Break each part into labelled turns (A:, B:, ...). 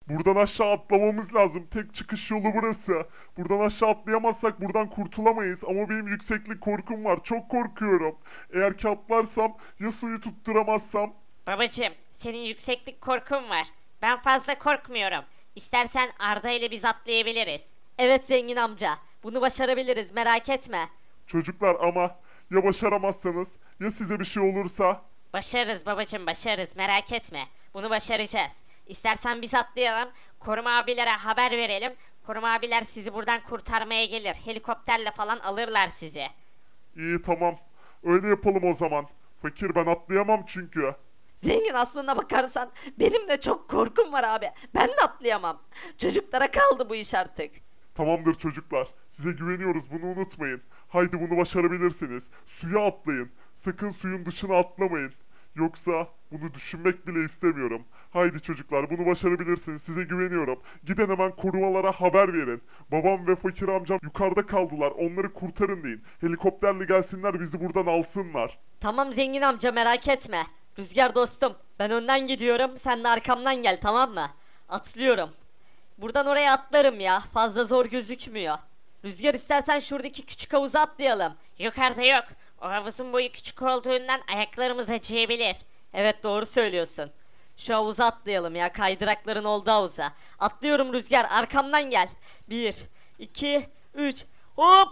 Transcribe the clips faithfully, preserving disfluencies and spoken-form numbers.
A: Buradan aşağı atlamamız lazım. Tek çıkış yolu burası. Buradan aşağı atlayamazsak buradan kurtulamayız. Ama benim yükseklik korkum var. Çok korkuyorum. Eğer ki atlarsam ya suyu tutturamazsam?
B: Babacım, senin yükseklik korkun var. Ben fazla korkmuyorum. İstersen Arda ile biz atlayabiliriz. Evet zengin amca. Bunu başarabiliriz, merak etme.
A: Çocuklar ama ya başaramazsanız ya size bir şey olursa?
B: Başarırız babacım, başarırız, merak etme. Bunu başaracağız. İstersen biz atlayalım. Koruma abilere haber verelim. Koruma abiler sizi buradan kurtarmaya gelir. Helikopterle falan alırlar sizi.
A: İyi tamam. Öyle yapalım o zaman. Fakir ben atlayamam çünkü.
C: Zengin aslına bakarsan benim de çok korkum var abi. Ben de atlayamam. Çocuklara kaldı bu iş artık.
A: Tamamdır çocuklar. Size güveniyoruz bunu unutmayın. Haydi bunu başarabilirsiniz. Suya atlayın. Sakın suyun dışına atlamayın. Yoksa bunu düşünmek bile istemiyorum. Haydi çocuklar bunu başarabilirsiniz. Size güveniyorum. Gidin hemen korumalara haber verin. Babam ve fakir amcam yukarıda kaldılar. Onları kurtarın deyin. Helikopterle gelsinler bizi buradan alsınlar.
C: Tamam zengin amca merak etme. Rüzgar dostum ben önden gidiyorum sen de arkamdan gel tamam mı? Atlıyorum. Buradan oraya atlarım ya fazla zor gözükmüyor. Rüzgar istersen şuradaki küçük havuza atlayalım.
B: Yukarıda yok. O havuzun boyu küçük olduğundan ayaklarımız acıyabilir.
C: Evet doğru söylüyorsun. Şu havuza atlayalım ya kaydırakların olduğu havuza. Atlıyorum Rüzgar arkamdan gel. Bir, iki, üç. Hop!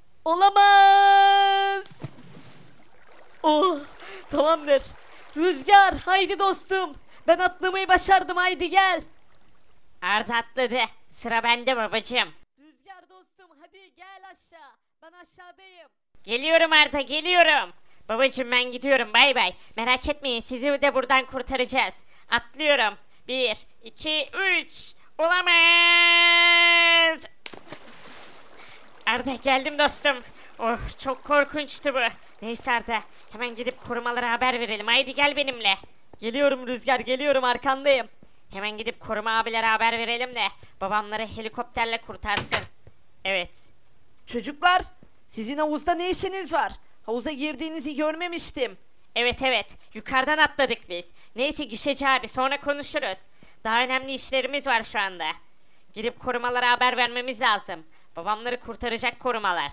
C: Olamaz! Oh tamamdır. Rüzgar haydi dostum. Ben atlamayı başardım haydi gel.
B: Arda atladı. Sıra bende babacım.
C: Rüzgar dostum hadi gel aşağı. Ben aşağıdayım.
B: Geliyorum Arda, geliyorum. Babacım ben gidiyorum, bay bay. Merak etmeyin, sizi de buradan kurtaracağız. Atlıyorum. Bir, iki, üç. Olamaz. Arda geldim dostum. Oh çok korkunçtu bu. Neyse Arda, hemen gidip korumalara haber verelim. Haydi gel benimle.
C: Geliyorum Rüzgar geliyorum arkandayım.
B: Hemen gidip koruma abilere haber verelim de babamları helikopterle kurtarsın. Evet.
C: Çocuklar sizin havuzda ne işiniz var? Havuza girdiğinizi görmemiştim.
B: Evet evet, yukarıdan atladık biz. Neyse gişeci abi, sonra konuşuruz. Daha önemli işlerimiz var şu anda. Gidip korumalara haber vermemiz lazım. Babamları kurtaracak korumalar.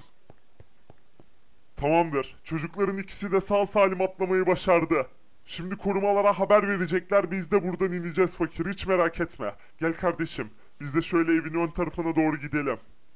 A: Tamamdır. Çocukların ikisi de sağ salim atlamayı başardı. Şimdi korumalara haber verecekler. Biz de buradan ineceğiz fakir. Hiç merak etme. Gel kardeşim. Biz de şöyle evin ön tarafına doğru gidelim.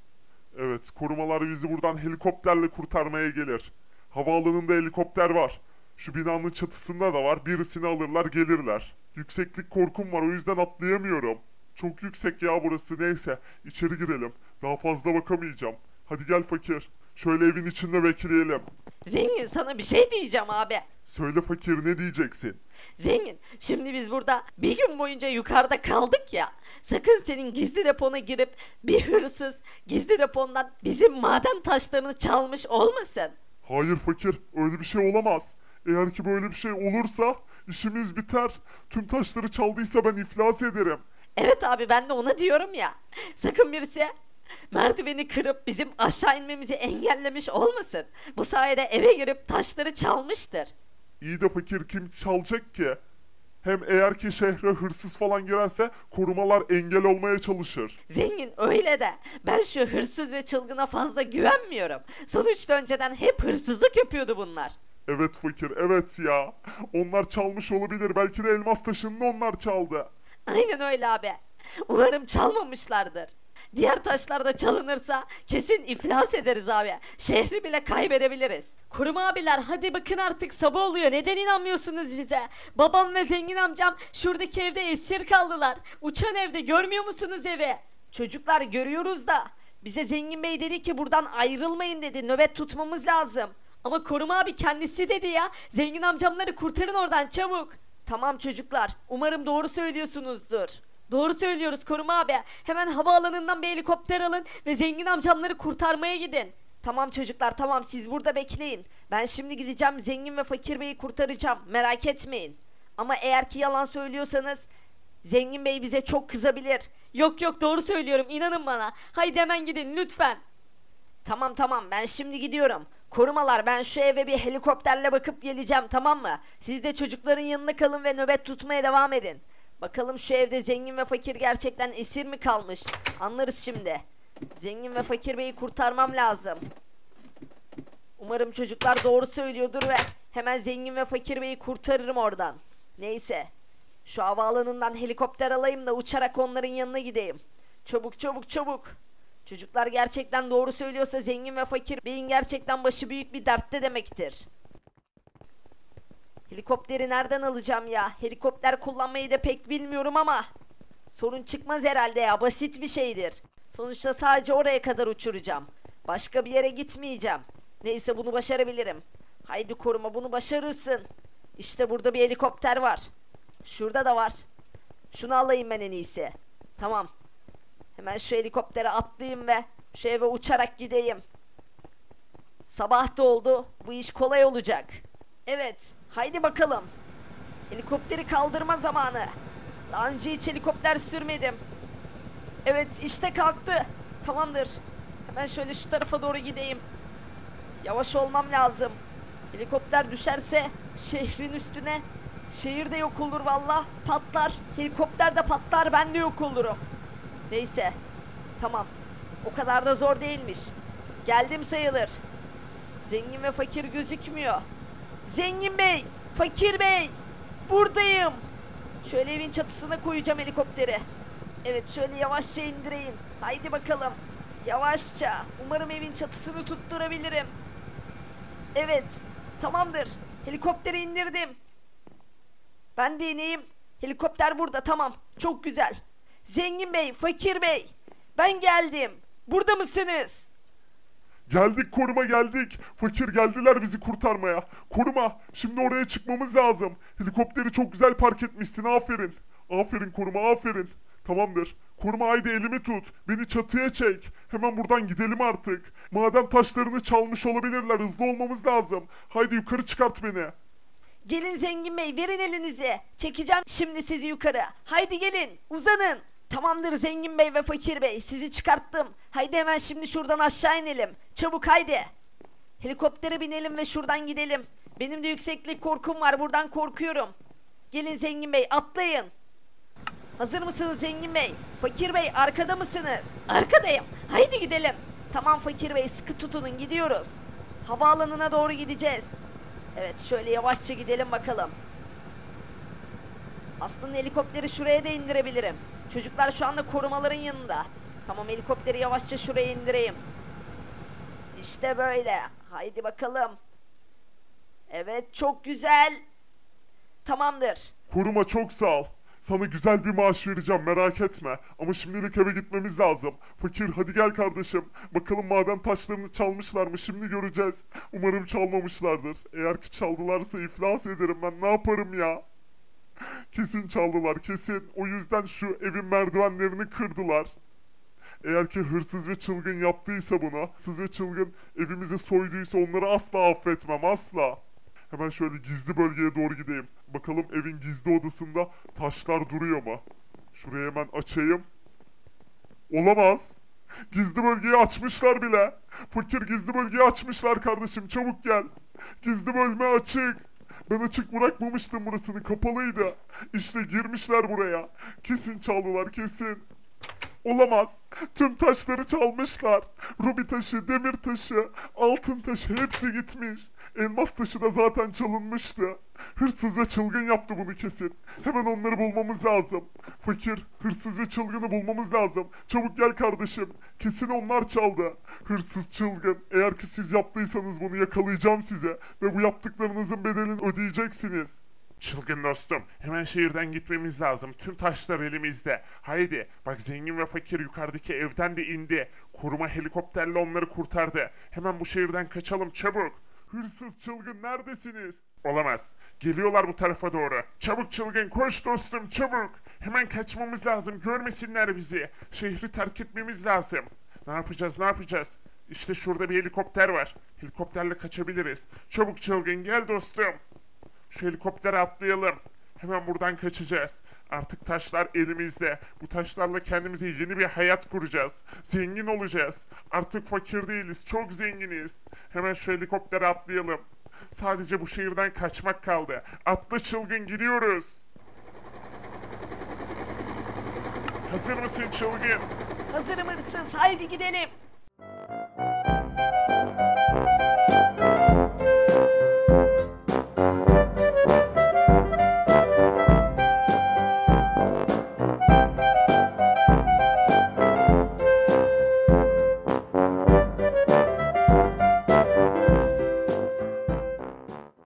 A: Evet, korumalar bizi buradan helikopterle kurtarmaya gelir. Havaalanında helikopter var. Şu binanın çatısında da var. Birisini alırlar gelirler. Yükseklik korkum var o yüzden atlayamıyorum. Çok yüksek ya burası. Neyse içeri girelim. Daha fazla bakamayacağım. Hadi gel fakir. Şöyle evin içinde bekleyelim.
C: Zengin sana bir şey diyeceğim abi.
A: Söyle fakir ne diyeceksin?
C: Zengin şimdi biz burada bir gün boyunca yukarıda kaldık ya. Sakın senin gizli depona girip bir hırsız gizli depondan bizim maden taşlarını çalmış olmasın.
A: Hayır fakir öyle bir şey olamaz. Eğer ki böyle bir şey olursa işimiz biter. Tüm taşları çaldıysa ben iflas ederim.
C: Evet abi ben de ona diyorum ya. Sakın birisi merdiveni kırıp bizim aşağı inmemizi engellemiş olmasın. Bu sayede eve girip taşları çalmıştır.
A: İyi de fakir kim çalacak ki? Hem eğer ki şehre hırsız falan girerse korumalar engel olmaya çalışır.
C: Zengin öyle de ben şu hırsız ve çılgına fazla güvenmiyorum. Sonuçta önceden hep hırsızlık yapıyordu bunlar.
A: Evet fakir evet ya. Onlar çalmış olabilir. Belki de elmas taşını da onlar çaldı.
C: Aynen öyle abi. Umarım çalmamışlardır. Diğer taşlar da çalınırsa kesin iflas ederiz abi. Şehri bile kaybedebiliriz. Koruma abiler hadi bakın artık sabah oluyor. Neden inanmıyorsunuz bize? Babam ve zengin amcam şuradaki evde esir kaldılar. Uçan evde görmüyor musunuz evi? Çocuklar görüyoruz da. Bize zengin bey dedi ki buradan ayrılmayın dedi. Nöbet tutmamız lazım. Ama koruma abi kendisi dedi ya. Zengin amcamları kurtarın oradan çabuk. Tamam çocuklar. Umarım doğru söylüyorsunuzdur. Doğru söylüyoruz koruma abi. Hemen havaalanından bir helikopter alın ve zengin amcamları kurtarmaya gidin. Tamam çocuklar tamam siz burada bekleyin. Ben şimdi gideceğim zengin ve fakir beyi kurtaracağım. Merak etmeyin. Ama eğer ki yalan söylüyorsanız zengin bey bize çok kızabilir. Yok yok doğru söylüyorum inanın bana. Haydi hemen gidin lütfen. Tamam tamam ben şimdi gidiyorum. Korumalar ben şu eve bir helikopterle bakıp geleceğim tamam mı? Siz de çocukların yanında kalın ve nöbet tutmaya devam edin. Bakalım şu evde zengin ve fakir gerçekten esir mi kalmış? Anlarız şimdi. Zengin ve fakir beyi kurtarmam lazım. Umarım çocuklar doğru söylüyordur ve hemen zengin ve fakir beyi kurtarırım oradan. Neyse. Şu havaalanından helikopter alayım da uçarak onların yanına gideyim. Çabuk çabuk çabuk. Çocuklar gerçekten doğru söylüyorsa zengin ve fakir beyin gerçekten başı büyük bir dertte demektir. Helikopteri nereden alacağım ya? Helikopter kullanmayı da pek bilmiyorum ama sorun çıkmaz herhalde ya. Basit bir şeydir. Sonuçta sadece oraya kadar uçuracağım. Başka bir yere gitmeyeceğim. Neyse bunu başarabilirim. Haydi koruma bunu başarırsın. İşte burada bir helikopter var. Şurada da var. Şunu alayım ben en iyisi. Tamam. Hemen şu helikoptere atlayayım ve şu eve uçarak gideyim. Sabah da oldu. Bu iş kolay olacak. Evet. Haydi bakalım. Helikopteri kaldırma zamanı. Daha önce hiç helikopter sürmedim. Evet işte kalktı. Tamamdır. Hemen şöyle şu tarafa doğru gideyim. Yavaş olmam lazım. Helikopter düşerse şehrin üstüne, şehir de yok olur valla. Patlar. Helikopter de patlar, ben de yok olurum. Neyse. Tamam. O kadar da zor değilmiş. Geldim sayılır. Zengin ve fakir gözükmüyor. Zengin bey, fakir bey, buradayım. Şöyle evin çatısına koyacağım helikopteri. Evet şöyle yavaşça indireyim. Haydi bakalım. Yavaşça. Umarım evin çatısını tutturabilirim. Evet. Tamamdır. Helikopteri indirdim. Ben de ineyim. Helikopter burada, tamam. Çok güzel. Zengin bey, fakir bey. Ben geldim. Burada mısınız?
A: Geldik koruma geldik. Fakir geldiler bizi kurtarmaya. Koruma şimdi oraya çıkmamız lazım. Helikopteri çok güzel park etmişsin, aferin. Aferin koruma, aferin. Tamamdır. Koruma haydi elimi tut. Beni çatıya çek. Hemen buradan gidelim artık. Maden taşlarını çalmış olabilirler. Hızlı olmamız lazım. Haydi yukarı çıkart beni.
C: Gelin zengin bey, verin elinizi. Çekeceğim şimdi sizi yukarı. Haydi gelin, uzanın. Tamamdır zengin bey ve fakir bey, sizi çıkarttım. Haydi hemen şimdi şuradan aşağı inelim. Çabuk haydi. Helikoptere binelim ve şuradan gidelim. Benim de yükseklik korkum var, buradan korkuyorum. Gelin zengin bey, atlayın. Hazır mısınız zengin bey? Fakir bey arkada mısınız? Arkadayım. Haydi gidelim. Tamam fakir bey, sıkı tutunun, gidiyoruz. Havaalanına doğru gideceğiz. Evet şöyle yavaşça gidelim bakalım. Aslında helikopteri şuraya da indirebilirim. Çocuklar şu anda korumaların yanında. Tamam helikopteri yavaşça şuraya indireyim. İşte böyle. Haydi bakalım. Evet çok güzel. Tamamdır.
A: Koruma çok sağ ol. Sana güzel bir maaş vereceğim, merak etme. Ama şimdilik eve gitmemiz lazım. Fakir hadi gel kardeşim. Bakalım maden taşlarını çalmışlar mı, şimdi göreceğiz. Umarım çalmamışlardır. Eğer ki çaldılarsa iflas ederim, ben ne yaparım ya. Kesin çaldılar, kesin. O yüzden şu evin merdivenlerini kırdılar. Eğer ki hırsız ve çılgın yaptıysa bunu, hırsız ve çılgın evimizi soyduysa onları asla affetmem, asla. Hemen şöyle gizli bölgeye doğru gideyim. Bakalım evin gizli odasında taşlar duruyor mu? Şurayı hemen açayım. Olamaz. Gizli bölgeyi açmışlar bile. Fakir gizli bölgeyi açmışlar kardeşim, çabuk gel. Gizli bölme açık. Ben açık bırakmamıştım burasını, kapalıydı. İşte girmişler buraya. Kesin çaldılar, kesin. Olamaz. Tüm taşları çalmışlar. Rubi taşı, demir taşı, altın taşı hepsi gitmiş. Elmas taşı da zaten çalınmıştı. Hırsız ve çılgın yaptı bunu kesin. Hemen onları bulmamız lazım. Fakir, hırsız ve çılgını bulmamız lazım. Çabuk gel kardeşim. Kesin onlar çaldı. Hırsız, çılgın. Eğer ki siz yaptıysanız bunu yakalayacağım size. Ve bu yaptıklarınızın bedelini ödeyeceksiniz. Çılgın dostum, hemen şehirden gitmemiz lazım. Tüm taşlar elimizde. Haydi, bak zengin ve fakir yukarıdaki evden de indi. Koruma helikopterle onları kurtardı. Hemen bu şehirden kaçalım, çabuk. Hırsız, çılgın neredesiniz? Olamaz. Geliyorlar bu tarafa doğru. Çabuk çılgın, koş dostum, çabuk. Hemen kaçmamız lazım, görmesinler bizi. Şehri terk etmemiz lazım. Ne yapacağız, ne yapacağız? İşte şurada bir helikopter var. Helikopterle kaçabiliriz. Çabuk çılgın, gel dostum. Şu helikoptere atlayalım. Hemen buradan kaçacağız. Artık taşlar elimizde. Bu taşlarla kendimize yeni bir hayat kuracağız. Zengin olacağız. Artık fakir değiliz. Çok zenginiz. Hemen şu helikoptere atlayalım. Sadece bu şehirden kaçmak kaldı. Atla çılgın, gidiyoruz. Hazır mısın çılgın?
C: Hazırım hırsız, haydi gidelim.